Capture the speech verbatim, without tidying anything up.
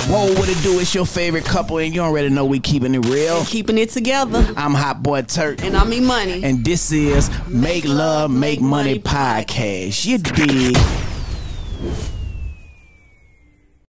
Whoa, what it do? It's your favorite couple, and you already know we keeping it real. Keeping it together. I'm Hot Boy Turk. And I'm Emani. And this is Make Love, Make Money podcast. You dig?